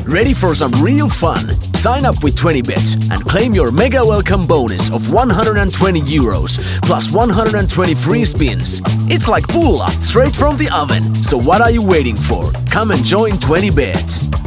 Ready for some real fun? Sign up with 20bet and claim your mega welcome bonus of 120 euros plus 120 free spins. It's like pulla straight from the oven. So what are you waiting for? Come and join 20bet.